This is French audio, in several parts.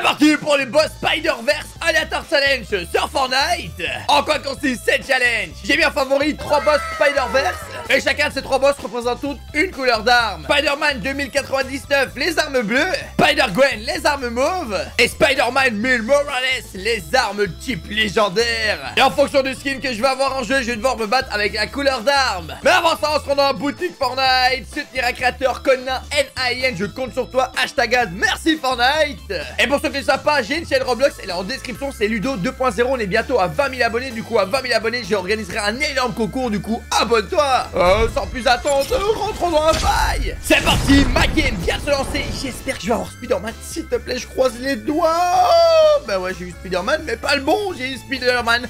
parti pour le boss Spider-Verse Aléatoire Challenge sur Fortnite. En quoi consiste cette challenge? J'ai mis en favori 3 boss Spider-Verse et chacun de ces 3 boss représente toute une couleur d'arme. Spider-Man 2099, les armes bleues, Spider-Gwen, les armes mauves et Spider-Man Miles Morales, les armes type légendaire. Et en fonction du skin que je vais avoir en jeu, je vais devoir me battre avec la couleur d'arme. Mais avant ça, on se rend dans la boutique Fortnite, soutenir un créateur Conan NIN, je compte sur toi, #ad, merci Fortnite. Et pour ceux qui ne savent pas, j'ai une chaîne Roblox, elle est en description, c'est Ludo 2.0, on est bientôt à 20 000 abonnés, du coup à 20 000 abonnés, j'organiserai un énorme concours, du coup abonne-toi. Sans plus attendre, rentrons dans la faille. C'est parti, ma game vient de se lancer, j'espère que je vais avoir Spider-Man, s'il te plaît, je croise les doigts. Bah ouais, j'ai eu Spider-Man, mais pas le bon, j'ai eu Spider-Man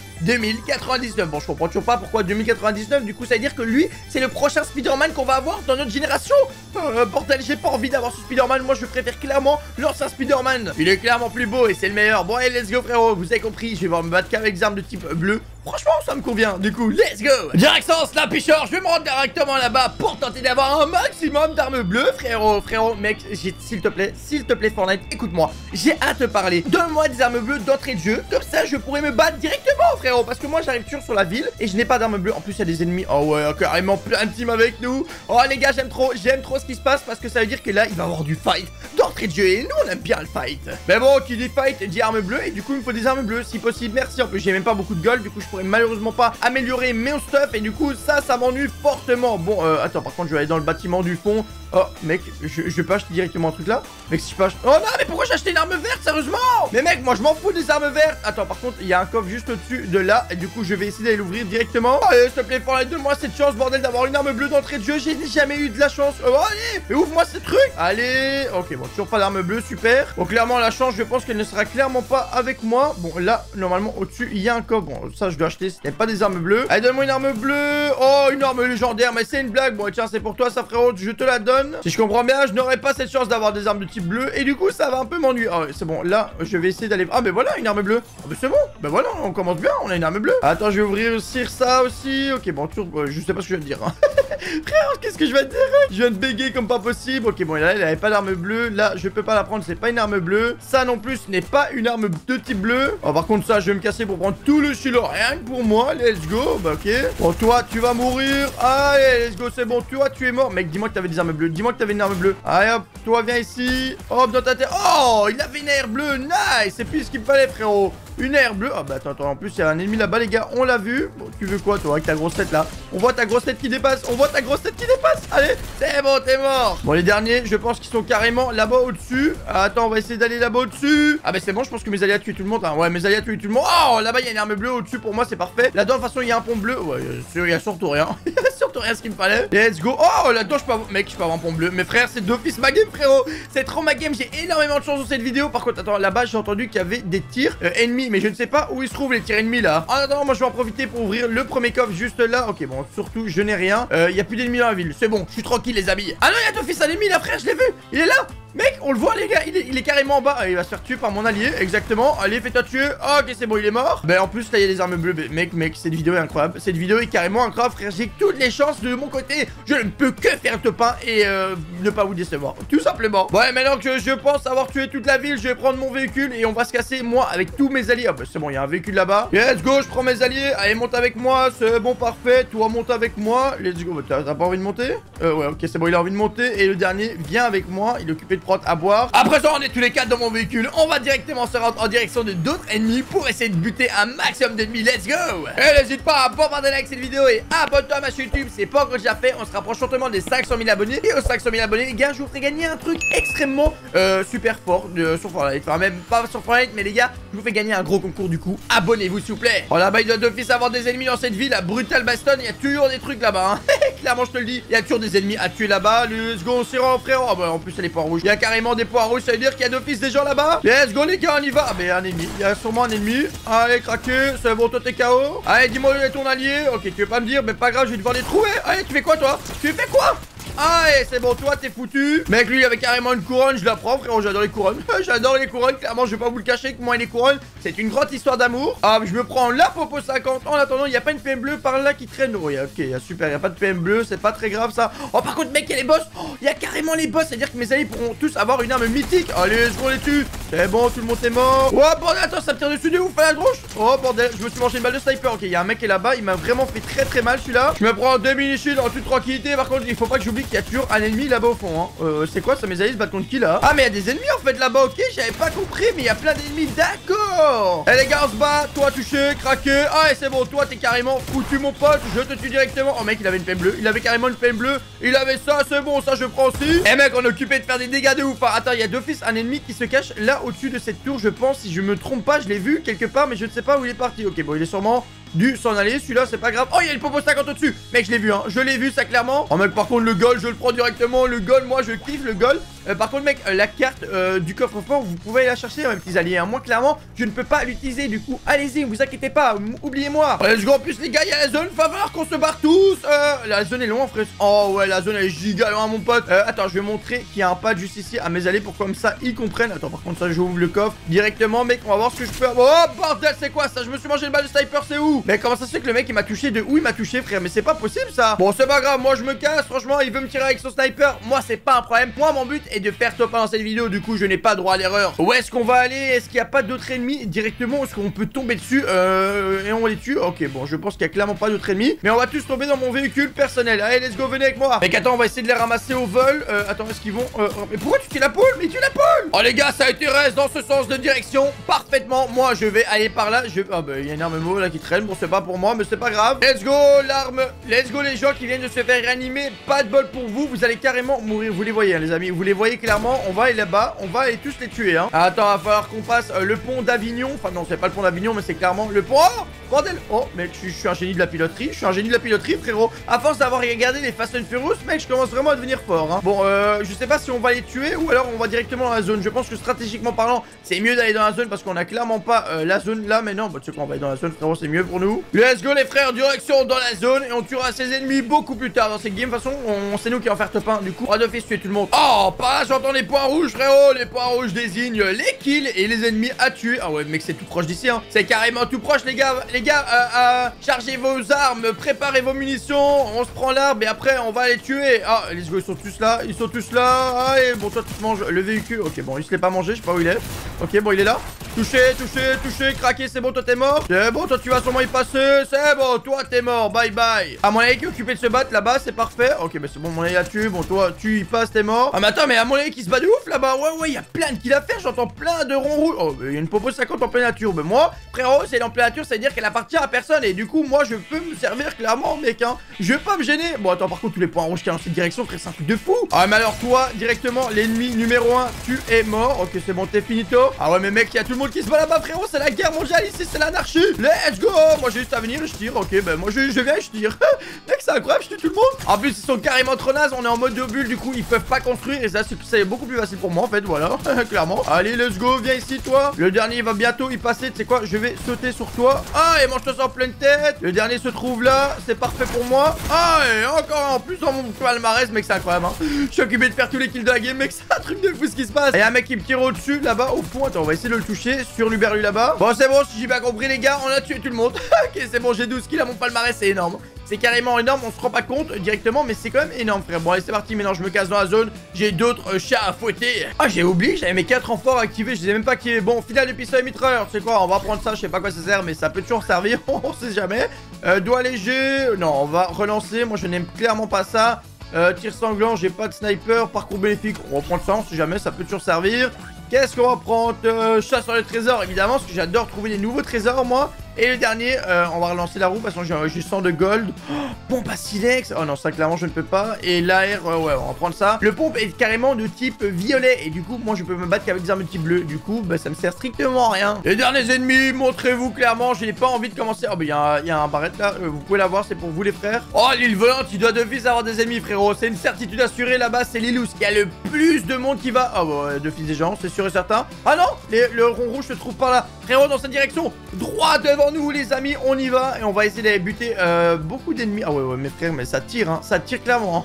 2099. Bon, je comprends toujours pas pourquoi 2099, du coup ça veut dire que lui, c'est le prochain Spider-Man qu'on va avoir dans notre génération. Bordel, j'ai pas envie d'avoir ce Spider-Man, moi je préfère clairement l'ancien Spider-Man. Il est clairement plus beau et c'est le meilleur. Bon allez, let's go frérot, vous avez compris, je vais devoir me battre qu'avec des armes de type bleu. Franchement, ça me convient, du coup, let's go. Direction Slapicheur, je vais me rendre directement là-bas pour tenter d'avoir un maximum d'armes bleues, frérot, mec, s'il te plaît, Fortnite, écoute-moi, j'ai à te parler. Donne-moi des armes bleues d'entrée de jeu, comme ça, je pourrais me battre directement, frérot, parce que moi, j'arrive toujours sur la ville et je n'ai pas d'armes bleues. En plus, il y a des ennemis, oh ouais, carrément plein de teams avec nous. Oh les gars, j'aime trop ce qui se passe parce que ça veut dire que là, il va y avoir du fight d'entrée de jeu et nous, on aime bien le fight. Mais bon, qui dit fight, dit armes bleues et du coup, il me faut des armes bleues, si possible, merci. En plus, j'ai même pas beaucoup de gold, du coup, je pourrais malheureusement pas améliorer mes stuff et du coup ça m'ennuie fortement. Bon attends, par contre je vais aller dans le bâtiment du fond. Oh mec, je peux acheter directement un truc là. Mec, si je peux acheter... Oh non, mais pourquoi j'ai acheté une arme verte, sérieusement? Mais mec, moi je m'en fous des armes vertes. Attends, par contre il y a un coffre juste au-dessus de là et du coup je vais essayer d'aller l'ouvrir directement. Allez, s'il te plaît, Fortnite, donne-moi cette chance, bordel, d'avoir une arme bleue d'entrée de jeu. J'ai jamais eu de la chance. Allez, mais ouvre-moi ces trucs. Allez, ok, bon, toujours pas d'arme bleue, super. Bon, clairement la chance, je pense qu'elle ne sera clairement pas avec moi. Bon, là, normalement au-dessus il y a un coffre. Bon, ça je dois acheter, c'était pas des armes bleues. Allez, donne-moi une arme bleue. Oh, une arme légendaire, mais c'est une blague. Bon, tiens, c'est pour toi ça, frérot, je te la donne. Si je comprends bien, je n'aurai pas cette chance d'avoir des armes de type bleu et du coup ça va un peu m'ennuyer. Ah ouais, c'est bon, là je vais essayer d'aller... Ah mais voilà, une arme bleue. Ah mais c'est bon, ben voilà, on commence bien, on a une arme bleue. Attends, je vais ouvrir aussi ça aussi. Ok, bon, toujours, je sais pas ce que je viens de dire hein. Frère, qu'est-ce que je viens de dire? Je viens de bégayer comme pas possible. Ok, bon, là, il avait pas d'arme bleue. Là, je peux pas la prendre, c'est pas une arme bleue. Ça non plus, ce n'est pas une arme de type bleu. Oh, par contre, ça, je vais me casser pour prendre tout le stylo. Rien que pour moi, let's go. Bah, ok. Bon, toi, tu vas mourir. Allez, let's go, c'est bon. Toi, tu es mort. Mec, dis-moi que t'avais des armes bleues. Dis-moi que t'avais une arme bleue. Allez, hop, toi, viens ici. Hop, dans ta tête. Oh, il avait une air bleue. Nice. C'est plus ce qu'il me fallait, frérot. Une air bleue. Ah, bah, attends, en plus, il y a un ennemi là-bas, les gars. On l'a vu. Bon, tu veux quoi, toi, avec ta grosse tête là? On voit ta grosse tête qui dépasse. On voit ta grosse tête qui dépasse. Allez, c'est bon, t'es mort. Bon, les derniers, je pense qu'ils sont carrément là-bas au-dessus. Attends, on va essayer d'aller là-bas au-dessus. Ah, bah, c'est bon, je pense que mes alliés a tué tout le monde. Hein. Ouais, mes alliés a tué tout le monde. Oh, là-bas, il y a une arme bleue au-dessus. Pour moi, c'est parfait. Là-dedans, de toute façon, il y a un pont bleu. Ouais, il y a surtout rien. Il y a surtout rien ce qu'il me fallait. Let's go. Oh, là-dedans, je peux avoir... Mec, je peux avoir un pont bleu. Mes frères, c'est d'office ma game, frérot. C'est trop ma game. J'ai énormément de chance dans cette vidéo. Par contre, attends, là-bas, j'ai entendu qu'il y avait des tirs ennemis. Mais je ne sais pas où ils se trouvent, les tirs ennemis, là. En attendant, moi, je vais en profiter pour ouvrir le premier coffre juste là. Ok, bon, surtout, je n'ai rien. Il y a plus d'ennemis dans la ville. C'est bon, je suis tranquille, les amis. Ah non, il y a d'office un ennemi, là, frère, je l'ai vu. Il est là. Mec, on le voit les gars, il est carrément en bas. Il va se faire tuer par mon allié, exactement. Allez, fais-toi tuer. Ok, c'est bon, il est mort. Ben en plus là il y a des armes bleues. Mec, cette vidéo est incroyable. Cette vidéo est carrément incroyable, frère. J'ai toutes les chances de mon côté. Je ne peux que faire le top 1 et ne pas vous décevoir, tout simplement. Bon, et maintenant que je pense avoir tué toute la ville, je vais prendre mon véhicule et on va se casser, moi, avec tous mes alliés. Hop, c'est bon, il y a un véhicule là-bas. Let's go, je prends mes alliés. Allez, monte avec moi, c'est bon, parfait. Toi, monte avec moi. Let's go. T'as pas envie de monter? Ouais, ok, c'est bon, il a envie de monter. Et le dernier vient avec moi. Il est occupé de prendre à boire. À présent, on est tous les 4 dans mon véhicule. On va directement se rendre en direction de d'autres ennemis pour essayer de buter un maximum d'ennemis. Let's go. Et n'hésite pas à bombarder like cette vidéo et abonne-toi à ma chaîne YouTube. C'est pas encore déjà fait. On se rapproche fortement des 500 000 abonnés. Et aux 500 000 abonnés, les gars, je vous ferai gagner un truc extrêmement super fort sur Fortnite. Enfin, même pas sur Fortnite, mais les gars, je vous fais gagner un gros concours du coup. Abonnez-vous, s'il vous plaît. Oh là-bas, il doit d'office avoir des ennemis dans cette ville. À Brutal Baston, il y a toujours des trucs là-bas. Hein. Clairement, je te le dis. Il y a toujours des ennemis à tuer là-bas. Let's go, on s'y rend, frère. Oh, bah, en plus, il y a les points rouges. Il y a carrément des points rouges. Ça veut dire qu'il y a d'office des gens là-bas. Let's go, les gars, on y va. Ah, mais un ennemi. Il y a sûrement un ennemi. Allez, craquer. C'est bon, toi, t'es KO. Allez, dis-moi où est ton allié. Ok, tu veux pas me dire, mais pas grave, je vais devoir les trouver. Allez, tu fais quoi, toi? Tu fais quoi? Ah, et c'est bon, toi, t'es foutu. Mec, lui, il avait carrément une couronne. Je la prends, frérot. J'adore les couronnes. J'adore les couronnes. Clairement, je vais pas vous le cacher que moi et les couronnes, c'est une grande histoire d'amour. Ah, je me prends la Popo 50. En attendant, il n'y a pas une PM bleue par là qui traîne. Oh, ok, super. Il n'y a pas de PM bleue. C'est pas très grave, ça. Oh, par contre, mec, il y a les boss. Oh, il y a carrément les boss. C'est-à-dire que mes amis pourront tous avoir une arme mythique. Allez, je les tue. C'est bon, tout le monde est mort. Oh, bordel, attends, ça me tire dessus de ouf à la tronche. Oh, bordel, je me suis mangé une balle de sniper. Ok, il y a un mec qui est là-bas. Il m'a vraiment fait très mal, celui-là. Je me prends 2 mini-shields en toute tranquillité. Par contre, il faut pas que j'oublie qu'il y a toujours un ennemi là-bas au fond. Hein. C'est quoi ça, mes amis se battent contre qui là? Ah, mais il y a des ennemis en fait là-bas. Ok, j'avais pas compris, mais il y a plein d'ennemis. D'accord. Eh, les gars, on se bat. Toi, touché, craqué. Ah, et c'est bon, toi, t'es carrément foutu, mon pote. Je te tue directement. Oh, mec, il avait une PM bleue. Il avait carrément une PM bleue. Il avait ça, c'est bon, ça, je prends aussi. Eh, mec, on est occupé de faire des dégâts de ouf. Hein. Attends, il y a d'office un ennemi qui se cache là au-dessus de cette tour, je pense. Si je me trompe pas, je l'ai vu quelque part, mais je ne sais pas où il est parti. Ok, bon, il est sûrement dû s'en aller. Celui-là, c'est pas grave. Oh, il y a le Popo 50 au-dessus. Mec, je l'ai vu, hein. Je l'ai vu, ça, clairement. Oh, mec, par contre, le gold, je le prends directement. Le gold, moi, je kiffe le gold. Par contre, mec, la carte du coffre-fort, vous pouvez aller la chercher, mes petits alliés. Hein. Moi, clairement, je ne peux pas l'utiliser. Du coup, allez-y, vous inquiétez pas. Oubliez-moi. Let's go. En plus, les gars, il y a la zone. Va falloir qu'on se barre tous. La zone est loin, frère. Oh, ouais, la zone elle est giga loin, mon pote. Attends, je vais montrer qu'il y a un pad juste ici à mes alliés pour comme ça, ils comprennent. Attends, par contre, ça, j'ouvre le coffre directement, mec. On va voir ce que je peux avoir. Oh, bordel, c'est quoi ça? Je me suis mangé une balle de sniper, c'est où? Mais comment ça se fait que le mec, il m'a touché de où il m'a touché, frère? Mais c'est pas possible, ça. Bon, c'est pas grave. Moi, je me casse. Franchement, il veut me tirer avec son sniper. Moi, c'est pas un problème. Moi, mon but est de faire top 1 dans cette vidéo. Du coup, je n'ai pas droit à l'erreur. Où est-ce qu'on va aller? Est-ce qu'il n'y a pas d'autres ennemis directement? Est-ce qu'on peut tomber dessus et on les tue? Ok, bon, je pense qu'il n'y a clairement pas d'autres ennemis. Mais on va tous tomber dans mon véhicule personnel. Allez, let's go, venez avec moi. Mec, attends, on va essayer de les ramasser au vol. Attends, est-ce qu'ils vont... mais pourquoi tu tues la poule? Mais tue la poule! Oh, les gars, ça intéresse dans ce sens de direction. Parfaitement. Moi, je vais aller par là. Ah, bah, il y a une arme mauve là qui traîne. Bon, c'est pas pour moi, mais c'est pas grave. Let's go, l'arme. Let's go, les gens qui viennent de se faire réanimer. Pas de bol pour vous. Vous allez carrément mourir. Vous les voyez, hein, les amis. Vous les voyez clairement. On va aller là-bas. On va aller tous les tuer, hein. Attends, va falloir qu'on passe le pont d'Avignon. Enfin, non, c'est pas le pont d'Avignon, mais c'est clairement le pont. Oh, bordel. Oh, mec, je suis un génie de la piloterie. Je suis un génie de la piloterie, frérot. À force d'avoir regardé les Fast and Furious, mec, je commence vraiment à devenir fort, hein. Bon, je sais pas si on va les tuer ou alors on va directement dans la zone. Je pense que stratégiquement parlant, c'est mieux d'aller dans la zone parce qu'on a clairement pas la zone là. Mais non, bah, tu sais quoi, on va aller dans la zone, frérot, c'est mieux pour nous. Let's go, les frères, direction dans la zone et on tuera ses ennemis beaucoup plus tard dans cette game. De toute façon, c'est nous qui allons faire top 1. Du coup, on va d'office tuer tout le monde. Oh, pas là, j'entends les points rouges, frérot. Les points rouges désignent les kills et les ennemis à tuer. Ah ouais, mec, c'est tout proche d'ici, hein. C'est carrément tout proche, les gars. Les gars, chargez vos armes, préparez vos munitions. On se prend l'arbre et après, on va les tuer. Ah, les gars, ils sont tous là. Ils sont tous là. Ah, et bon, toi, tu te manges le véhicule. Ok, bon, il se l'est pas mangé. Je sais pas où il est. Ok, bon, il est là. Touché, craqué, c'est bon, toi t'es mort. C'est bon, toi tu vas sûrement y passer. C'est bon, toi t'es mort, bye bye. Ah, mon qui est occupé de se battre là-bas, c'est parfait. Ok, bah c'est bon, mon a tué. Bon, toi tu y passes, t'es mort. Ah, mais attends, mais à mon qui se bat de ouf là-bas. Ouais, il y a plein de kills à faire. J'entends plein de ronds rouges. Oh, il y a une Popo 50 en pleine nature. Mais moi, frérot, c'est en pleine nature, ça veut dire qu'elle appartient à personne. Et du coup, moi je peux me servir clairement, mec, hein. Je vais pas me gêner. Bon, attends, par contre, tous les points rouges qui sont dans cette direction, frère, c'est un truc de fou. Ah, mais alors toi, directement, l'ennemi numéro 1, tu es mort. Ok, c'est bon, t'es finito. Ah, ouais, mais mec, il y a tout le monde qui se bat là-bas, frérot. C'est la guerre mondiale ici, c'est l'anarchie. Let's go. Moi j'ai juste à venir et je tire. Ok, bah moi je viens et je tire. Mec, c'est incroyable, je tue tout le monde. En plus, ils sont carrément trop nazes. On est en mode de bulle, du coup, ils peuvent pas construire. Et ça, c'est beaucoup plus facile pour moi en fait. Voilà, clairement. Allez, let's go. Viens ici, toi. Le dernier va bientôt y passer. Tu sais quoi, je vais sauter sur toi. Ah, et mange-toi ça en pleine tête. Le dernier se trouve là. C'est parfait pour moi. Ah, et encore en plus dans mon palmarès, mec, c'est incroyable, hein. Je suis occupé de faire tous les kills de la game, mec. C'est un truc de fou ce qui se passe. Et un mec qui me tire au-dessus là-bas au fond. Attends, on va essayer de le toucher sur l'Uberlu là-bas. Bon, c'est bon, si j'ai bien compris, les gars, on a tué tout le monde. Ok, c'est bon, j'ai 12 kills à mon palmarès, c'est énorme. C'est carrément énorme, on se rend pas compte directement, mais c'est quand même énorme, frère. Bon, allez, c'est parti, maintenant je me casse dans la zone. J'ai d'autres chats à fouetter. Ah, j'ai oublié, j'avais mes 4 renforts activés, je les ai même pas activés. Bon, final de pistolet mitrailleur, tu sais quoi, on va prendre ça, je sais pas quoi ça sert, mais ça peut toujours servir, on sait jamais. Doigt léger, non, on va relancer, moi je n'aime clairement pas ça. Tir sanglant, j'ai pas de sniper, parcours bénéfique, on va prendre ça, on sait jamais, ça peut toujours servir. Qu'est-ce qu'on va prendre? Chasse sur les trésors, évidemment, parce que j'adore trouver des nouveaux trésors, moi. Et le dernier, on va relancer la roue parce que j'ai 100 de gold. Oh, pompe à silex. Oh non, ça clairement je ne peux pas. Et l'AR, ouais, on va prendre ça. Le pompe est carrément de type violet. Et du coup, moi je peux me battre qu'avec des armes de type bleu. Du coup, bah, ça me sert strictement à rien. Les derniers ennemis, montrez-vous clairement. Je n'ai pas envie de commencer. Oh, bah, il y a un barrette là. Vous pouvez l'avoir, c'est pour vous les frères. Oh, l'île volante, il doit d'office avoir des ennemis, frérot. C'est une certitude assurée là-bas. C'est l'île où il y a le plus de monde qui va. Oh, bah, d'office des gens, c'est sûr et certain. Ah non, le rond rouge se trouve par là. Frérot, dans cette direction, droit devant nous, les amis. On y va et on va essayer d'aller buter beaucoup d'ennemis. Ah ouais, mes frères, mais ça tire, hein. Ça tire clairement, hein.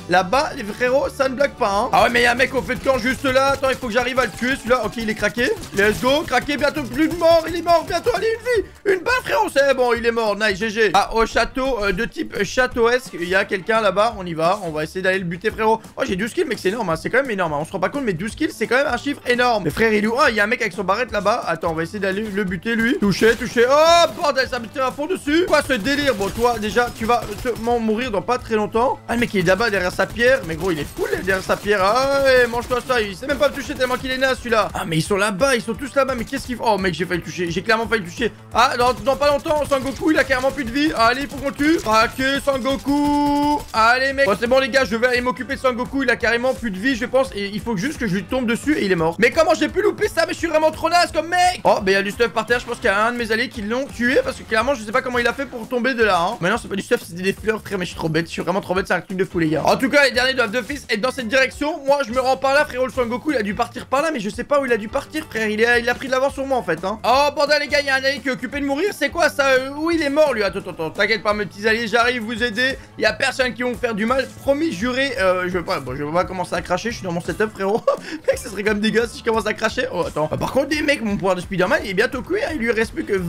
Là-bas, les frérots, ça ne blague pas, hein. Ah ouais, mais il y a un mec au feu de camp juste là. Attends, il faut que j'arrive à le tuer, celui-là. Ok, il est craqué. Let's go, craqué, bientôt plus de mort. Il est mort, bientôt, allez, une vie. Une balle, frérot, c'est bon, il est mort. Nice, GG. Ah, au château de type châteauesque, il y a quelqu'un là-bas. On y va, on va essayer d'aller le buter, frérot. Oh, j'ai 12 kills, mec, c'est énorme, hein. C'est quand même énorme, hein. On se rend pas compte, mais 12 kills, c'est quand même un chiffre énorme. Mais frère, il est où? Ah, il y a un mec avec son barrette là-bas. Attends, on va essayer d'aller le buter, lui. Touché, touché. Oh, bordel, ça me tire à fond dessus. Quoi, ce délire? Bon, toi, déjà, tu vas mourir dans pas très longtemps. Ah, le mec, il est là-bas derrière sa pierre. Mais gros, il est cool derrière sa pierre. Ah, ouais, mange-toi ça. Il sait même pas me toucher tellement qu'il est naze, celui-là. Ah, mais ils sont là-bas, ils sont tous là-bas. Mais qu'est-ce qu'ils font? Oh, mec, j'ai failli le toucher. J'ai clairement failli le toucher. Ah, dans pas longtemps, Sangoku, il a carrément plus de vie. Allez, faut qu'on le tue. Craqué, Sangoku. Allez, mec. Bon, c'est bon, les gars, je vais aller m'occuper de Sangoku. Il a carrément plus de vie, je pense. Et il faut juste que je lui tombe dessus et il est mort. Mais comment j'ai pu louper ça? Mais je suis vraiment trop naze comme mec. Oh, mais il y a du stuff par terre. Je pense qu'il y a un de mes alliés qui l'ont tué parce que clairement, je sais pas comment il a fait pour tomber de là, hein. Mais non, c'est pas du stuff, c'était des fleurs, frère. Mais je suis trop bête. Je suis vraiment trop bête. C'est un truc de fou, les gars. En tout cas, les derniers doivent d'office être dans cette direction. Moi, je me rends par là, frérot. Le Sangoku, il a dû partir par là, mais je sais pas où il a dû partir, frère. Il a pris de l'avance sur moi, en fait, hein. Oh, bordel, les gars, il y a un allié qui est occupé de mourir. C'est quoi ça? Où il est mort, lui? Attends, t'inquiète pas, mes petits alliés, j'arrive vous aider. Il y a personne qui vont me faire du mal. Promis, juré. Je vais pas commencer à cracher. Je suis dans mon setup, frérot. Mec, ça serait quand même dégueu si je commence à cracher. Oh, attends. Par contre, des mecs, mon pouvoir de Spider-Man, il est bientôt cuit, hein. Il lui reste plus que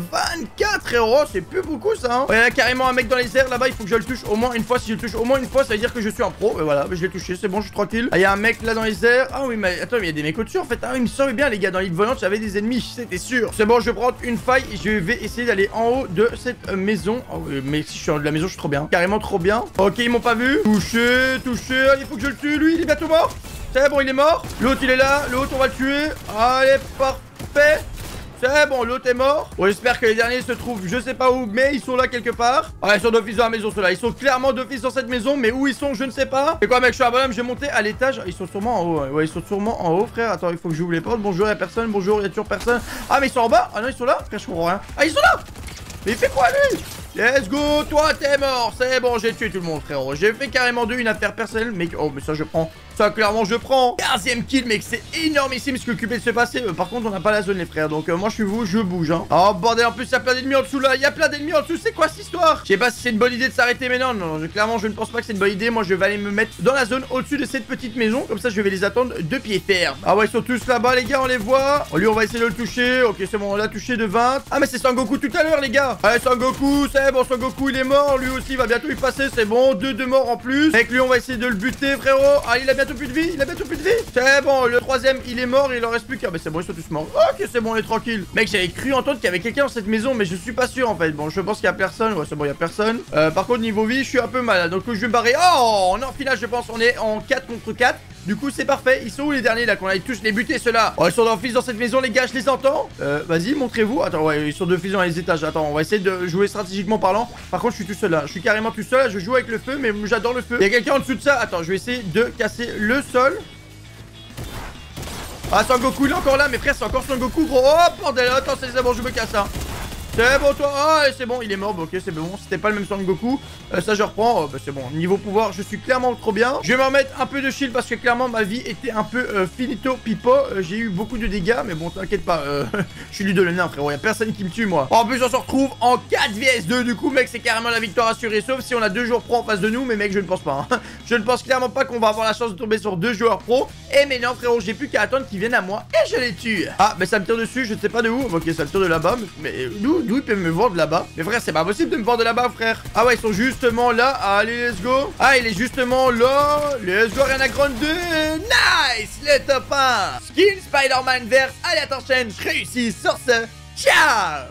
24 euros. C'est plus beaucoup, ça, hein. Il y a carrément un mec dans les airs là-bas. Il faut que je le touche au moins une fois. Si je le touche au moins une fois, ça veut dire que je suis un pro. Et voilà, je l'ai touché. C'est bon, je suis tranquille. Ah, il y a un mec là dans les airs. Ah oui, mais attends, mais il y a des mecs au-dessus en fait. Ah oui, il me semble bien, les gars. Dans l'île volante, j'avais des ennemis. C'était sûr. C'est bon, je prends une faille. Je vais essayer d'aller en haut de cette maison. Oh, mais si je suis en haut de la maison, je suis trop bien. Carrément trop bien. Ok, ils m'ont pas vu. Touché, touché. Allez, il faut que je le tue. Lui, il est bientôt mort. C'est bon, il est mort. L'autre, il est là. L'autre, on va le tuer. Allez, parfait. C'est bon, l'autre est mort. Bon, j'espère que les derniers se trouvent, je sais pas où, mais ils sont là quelque part. Ah, ils sont d'office dans la maison, ceux-là. Ils sont clairement d'office dans cette maison, mais où ils sont, je ne sais pas. C'est quoi, mec? Je suis un bonhomme, je vais monter à l'étage. Ils sont sûrement en haut. Ouais, ils sont sûrement en haut, frère. Attends, il faut que j'ouvre les portes. Bonjour, il y a personne. Bonjour, il y a toujours personne. Ah, mais ils sont en bas. Ah non, ils sont là. Frère, je comprends rien. Ah, ils sont là. Mais il fait quoi, lui? Let's go, toi t'es mort. C'est bon, j'ai tué tout le monde, frérot. J'ai fait carrément une affaire personnelle, mec. Oh, mais ça je prends. Ça clairement je prends. 15e kill, mec, c'est énormissime ce qui est occupé de se passer. Par contre, on n'a pas la zone, les frères. Donc moi je suis vous, je bouge, hein. Oh bordel, en plus il y a plein d'ennemis en dessous là. Il y a plein d'ennemis en dessous. C'est quoi cette histoire? Je sais pas si c'est une bonne idée de s'arrêter, mais non, clairement je ne pense pas que c'est une bonne idée. Moi je vais aller me mettre dans la zone au-dessus de cette petite maison. Comme ça je vais les attendre de pied ferme. Ah ouais, ils sont tous là-bas, les gars, on les voit. Oh, lui on va essayer de le toucher. Ok, c'est bon, on l'a touché de 20. Ah mais c'est Sangoku tout à l'heure, les gars. Allez, Sangoku, c'est bon, Sangoku il est mort. Lui aussi il va bientôt y passer. C'est bon, deux morts en plus. Avec lui on va essayer de le buter, frérot. Ah, il a bientôt plus de vie. Il a bientôt plus de vie. C'est bon, le troisième il est mort et il en reste plus qu'un. Mais c'est bon, ils sont tous morts. Ok, c'est bon, on est tranquille. Mec, j'avais cru entendre qu'il y avait quelqu'un dans cette maison, mais je suis pas sûr en fait. Bon, je pense qu'il y a personne. Ouais, c'est bon, il y a personne. Par contre, niveau vie, je suis un peu malade. Donc, je vais me barrer. Oh, non, au final, je pense on est en 4 contre 4. Du coup, c'est parfait. Ils sont où les derniers là qu'on aille tous les buter, ceux-là? Oh, ils sont d'office dans cette maison, les gars, je les entends. Vas-y, montrez-vous. Attends, ouais, ils sont d'office dans les étages. Attends, on va essayer de jouer stratégiquement parlant. Par contre, je suis tout seul là. Je suis carrément tout seul. Je joue avec le feu, mais j'adore le feu. Il y a quelqu'un en dessous de ça. Attends, je vais essayer de casser le sol. Ah, Sangoku, il est encore là, mes frères, c'est encore Sangoku, gros. Oh, bordel, attends, c'est bon, je me casse, hein. C'est bon, toi. Ah, c'est bon, il est mort. Bah, ok, c'est bon. C'était pas le même Sangoku. Ça, je reprends. Bah, c'est bon. Niveau pouvoir, je suis clairement trop bien. Je vais me remettre un peu de shield parce que clairement, ma vie était un peu finito pipo. J'ai eu beaucoup de dégâts, mais bon, t'inquiète pas. Je suis lui de le nain, frérot. Y'a personne qui me tue, moi. En plus, on se retrouve en 4 vs 2. Du coup, mec, c'est carrément la victoire assurée. Sauf si on a 2 joueurs pro en face de nous. Mais, mec, je ne pense pas. Hein. Je ne pense clairement pas qu'on va avoir la chance de tomber sur 2 joueurs pro. Et mais non, frérot, j'ai plus qu'à attendre qu'ils viennent à moi. Et je les tue. Ah, mais ça me tire dessus. Je ne sais pas de où. Ok, ça me tire de là-bas. Mais d'où il peut me voir de là-bas? Mais frère, c'est pas possible de me voir de là-bas, frère. Ah ouais, ils sont justement là. Allez, let's go. Ah, il est justement là. Let's go, Ariana Grande. Nice, le top 1. Skin Spider-Man verse. Allez, attention, je réussis sur ce. Ciao.